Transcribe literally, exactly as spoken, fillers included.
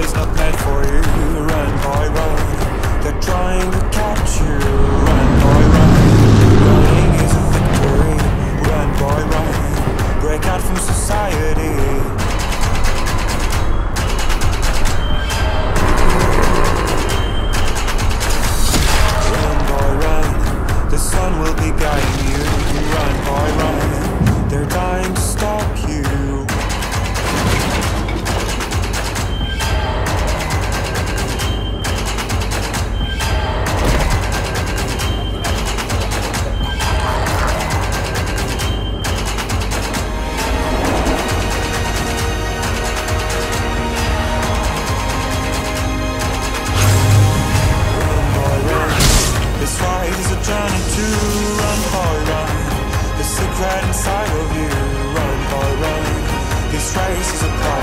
is not meant for you. Run, boy, run. They're trying to catch you. Run, boy, run. Running is a victory. Run, boy, run. Break out from society. Run, boy, run. The sun will be guiding you. Run, boy, run. They're dying to stop you. Right inside of you, run, boy, run. This race is a